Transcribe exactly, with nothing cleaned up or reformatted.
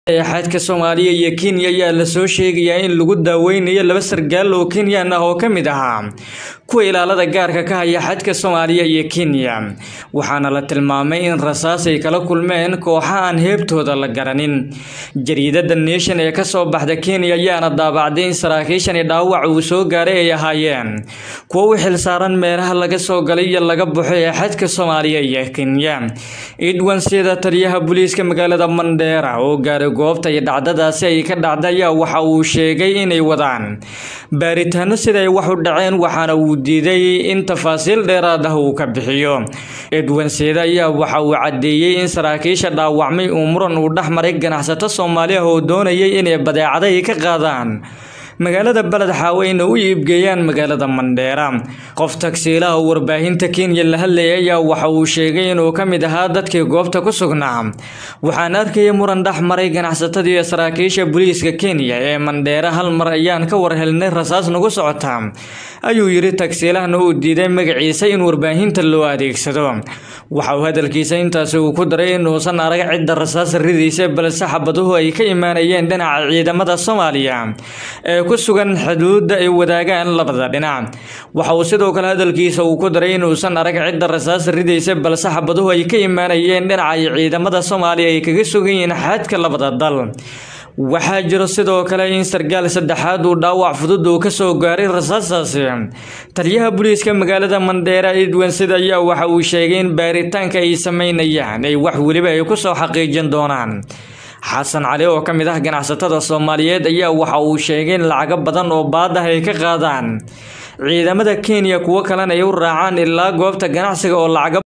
xadka Soomaaliya iyo Kenya ayaa la soo sheegay in lagu daaweynayo laba sargaal oo Kenyan ah oo kamid ah kuwa ilaalada gaarka ka haya xadka Soomaaliya iyo Kenya waxaana la tilmaamay in rasaas ay kala kulmeen kooxo aan heebtooda la garanin jariidada Nation ee ka soo baxda Kenya ayaana daabacday in saraakiishan dhaawac uu soo gaaray ay ahaayeen kuwa xil saaran meelaha laga soo galay iyo laga buuxay xadka Soomaaliya iyo Kenya Edwan sida taliyaha booliiska magaalada Mandera oo gaaray goobta ay dhacdadaasi ay ka dhacday waxa uu sheegay inay wadaan baaritaano sida ay wax u dhaceen waxaana uu diiday in tafaasiil dheeraad ah uu ka bixiyo Edwan sida ayaa waxa uu cadeeyay in saraakiisha dhaawacmay uu muran u dhaxmaray ganacsato Soomaaliya oo doonayay inay badeecado ay ka qaadaan magaalada balad xaaweyna u iibgeeyaan magaalada Mandera qof taksiilaha warbaahinta Kenya la hadlayay waxa uu sheegay inuu kamid ahaa dadkii goobta ku sugnaa waxaan arkay muran dhaxmaray ganacsatada iyo saraakiisha booliiska Kenya ee Mandera hal mar ayaan ka war helnay rasaas nagu socota ayuu yiri taksiilahana uu diiday magaciisa in warbaahinta loo adeegsado waxa uu hadalkiisa intaas uu ku daray inuu san arag cid rasaas ridaysa balse xabaduhu ay ka imaanayeen dhinaca ciidamada Soomaaliya ee ku sugan xuduudda ay wadaagaan labada dhinac waxa uu sidoo kale hadalkiisa uu ku daray inuu san arag cid rasaas ridaysa balse xabaduhu ay ka imaanayeen dhinaca ciidamada Soomaaliya ay kaga sugan yihiin xadka labada dal waxaa jiro sidoo kale in sargaal saddexaad uu dhaawac fudud uu ka soo gaaray rasaasaasi taliyaha booliiska magaalada Mandera Edwan sida ayaa waxa uu sheegay in baaritaanka ay sameynayaan ay wax waliba ay ku soo xaqiijin doonaan xasan cali oo kamid ah ganacsatada Soomaaliyeed ayaa waxa uu sheegay in lacag badan oo baad ah ay ka qaadaan ciidamada Kenya kuwa kalena ay u raacaan ilaa goobta ganacsiga oo lacag